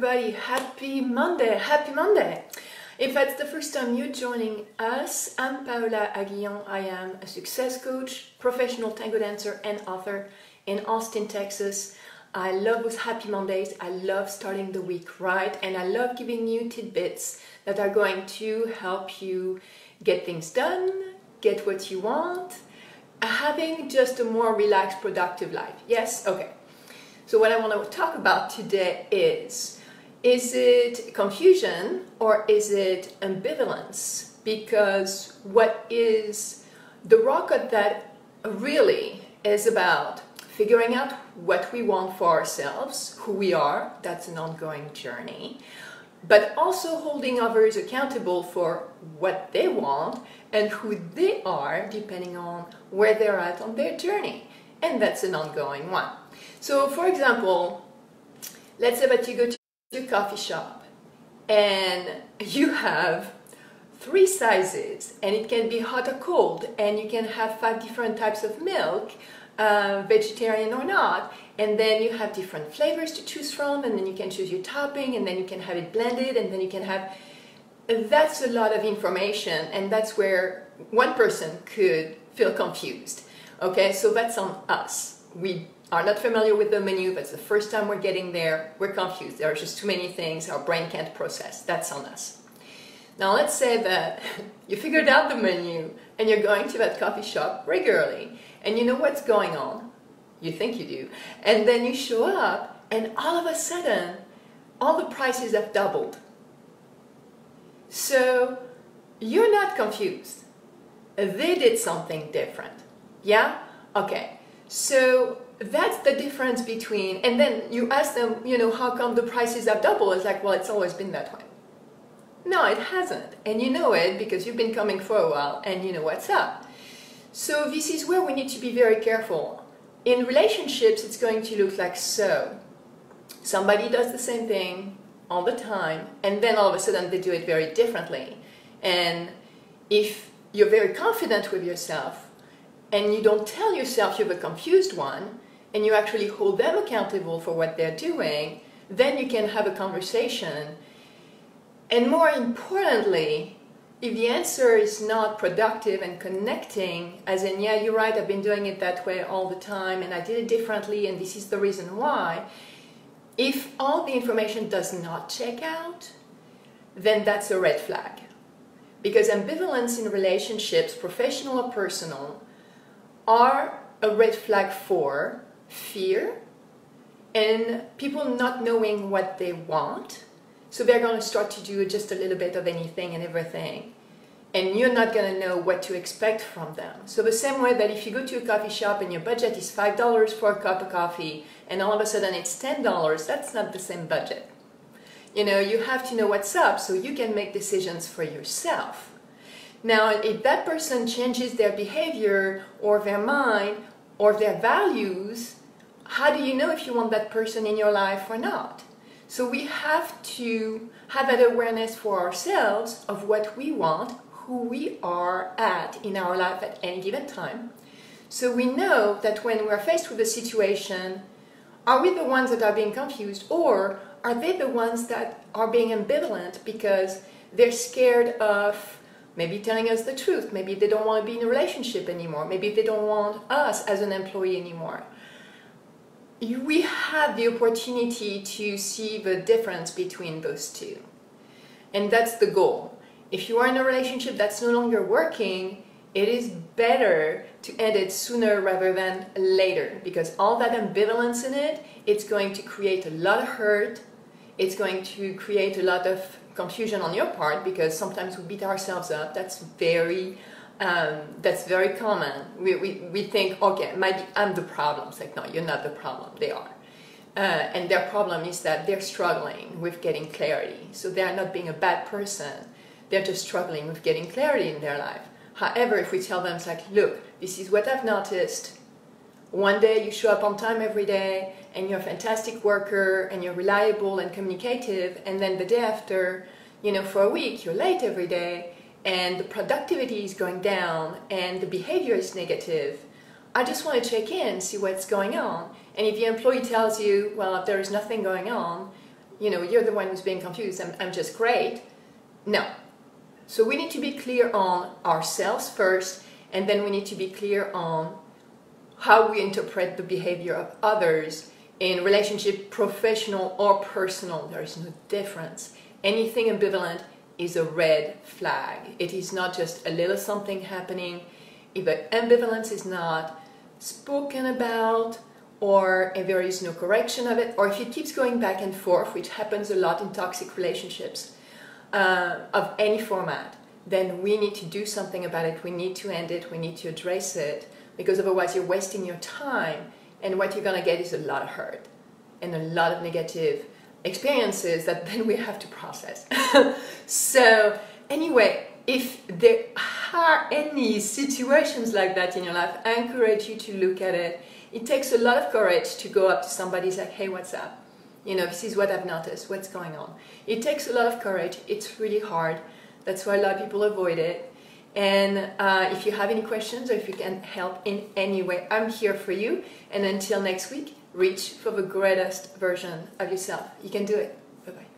everybody, happy Monday, happy Monday. If that's the first time you're joining us, I'm Paola Aguillon. I am a success coach, professional tango dancer and author in Austin, Texas. I love those happy Mondays. I love starting the week right, and I love giving you tidbits that are going to help you get things done, get what you want, having just a more relaxed, productive life. Yes? Okay. So what I want to talk about today is it confusion or is it ambivalence? Because what is the rocket that really is about figuring out what we want for ourselves, who we are, that's an ongoing journey, but also holding others accountable for what they want and who they are depending on where they're at on their journey. And that's an ongoing one. So for example, let's say that you go to a coffee shop and you have 3 sizes, and it can be hot or cold, and you can have 5 different types of milk, vegetarian or not, and then you have different flavors to choose from, and then you can choose your topping, and then you can have it blended, and then you can have... That's a lot of information, and that's where one person could feel confused. Okay, so that's on us. We are not familiar with the menu. That's the first time we're getting there. We're confused. There are just too many things our brain can't process. That's on us. Now let's say that you figured out the menu and you're going to that coffee shop regularly and you know what's going on. You think you do. And then you show up and all of a sudden all the prices have doubled. So you're not confused. They did something different. Yeah? Okay. So that's the difference between, and then you ask them, you know, how come the prices have doubled? It's like, well, it's always been that way. No, it hasn't. And you know it because you've been coming for a while and you know what's up. So this is where we need to be very careful. In relationships, it's going to look like so. Somebody does the same thing all the time, and then all of a sudden they do it very differently. And if you're very confident with yourself, and you don't tell yourself you're the confused one, and you actually hold them accountable for what they're doing, then you can have a conversation. And more importantly, if the answer is not productive and connecting, as in, yeah, you're right, I've been doing it that way all the time, and I did it differently, and this is the reason why, if all the information does not check out, then that's a red flag. Because ambivalence in relationships, professional or personal, are a red flag for fear and people not knowing what they want. So they're going to start to do just a little bit of anything and everything. And you're not going to know what to expect from them. So the same way that if you go to a coffee shop and your budget is $5 for a cup of coffee and all of a sudden it's $10, that's not the same budget. You know, you have to know what's up so you can make decisions for yourself. Now, if that person changes their behavior or their mind or their values, how do you know if you want that person in your life or not? So we have to have that awareness for ourselves of what we want, who we are at in our life at any given time. So we know that when we're faced with a situation, are we the ones that are being confused, or are they the ones that are being ambivalent because they're scared of maybe telling us the truth, maybe they don't want to be in a relationship anymore, maybe they don't want us as an employee anymore. We have the opportunity to see the difference between those two. And that's the goal. If you are in a relationship that's no longer working, it is better to end it sooner rather than later, because all that ambivalence in it, it's going to create a lot of hurt, it's going to create a lot of confusion on your part, because sometimes we beat ourselves up. That's very common. We think, okay, maybe I'm the problem. It's like, no, you're not the problem. They are. And their problem is that they're struggling with getting clarity. So they're not being a bad person. They're just struggling with getting clarity in their life. However, if we tell them, it's like, look, this is what I've noticed. One day you show up on time every day and you're a fantastic worker and you're reliable and communicative, and then the day after, you know, for a week you're late every day and the productivity is going down and the behavior is negative. I just want to check in, see what's going on. And if the employee tells you, well, there is nothing going on, you know, you're the one who's being confused, I'm just great. No. So we need to be clear on ourselves first, and then we need to be clear on how we interpret the behavior of others in relationship, professional or personal. There is no difference. Anything ambivalent is a red flag. It is not just a little something happening. If the ambivalence is not spoken about, or if there is no correction of it, or if it keeps going back and forth, which happens a lot in toxic relationships of any format, then we need to do something about it. We need to end it. We need to address it, because otherwise you're wasting your time, and what you're going to get is a lot of hurt and a lot of negative experiences that then we have to process. So anyway, if there are any situations like that in your life, I encourage you to look at it. It takes a lot of courage to go up to somebody and say, hey, what's up? You know, this is what I've noticed, what's going on. It takes a lot of courage. It's really hard. That's why a lot of people avoid it. And if you have any questions, or if you can help in any way, I'm here for you. And until next week, reach for the greatest version of yourself. You can do it. Bye-bye.